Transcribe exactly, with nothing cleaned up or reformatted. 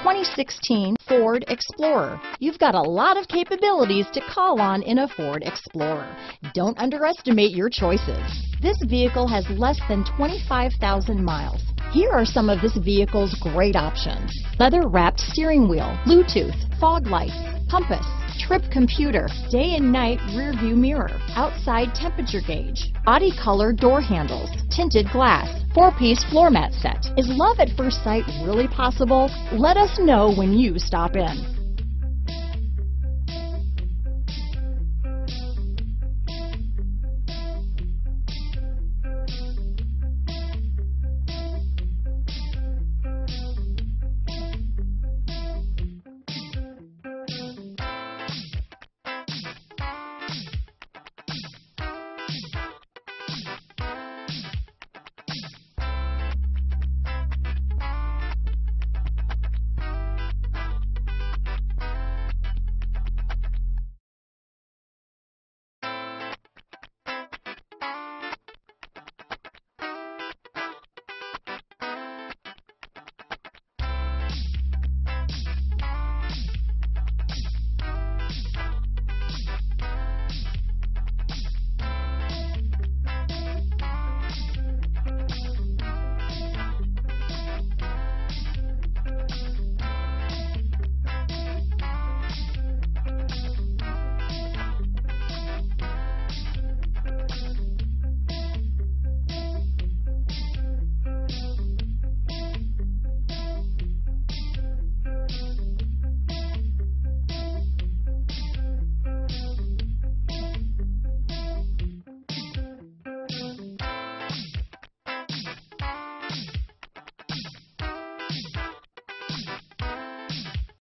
twenty sixteen Ford Explorer. You've got a lot of capabilities to call on in a Ford Explorer. Don't underestimate your choices. This vehicle has less than twenty-five thousand miles. Here are some of this vehicle's great options: leather-wrapped steering wheel, Bluetooth, fog lights, compass, trip computer, day and night rear view mirror, outside temperature gauge, body color door handles, tinted glass, four-piece floor mat set. Is love at first sight really possible? Let us know when you stop in.